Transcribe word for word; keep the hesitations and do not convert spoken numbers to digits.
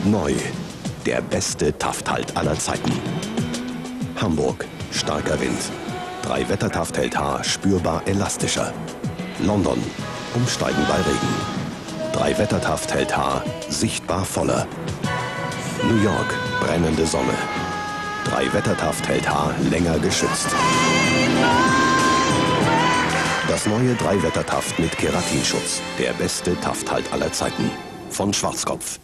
Neu, der beste Tafthalt aller Zeiten. Hamburg, starker Wind. Drei Wetter Taft hält Haar spürbar elastischer. London, umsteigen bei Regen. Drei Wetter Taft hält Haar sichtbar voller. New York, brennende Sonne. Drei Wetter Taft hält Haar länger geschützt. Das neue Drei Wetter Taft mit Keratinschutz. Der beste Tafthalt aller Zeiten. Von Schwarzkopf.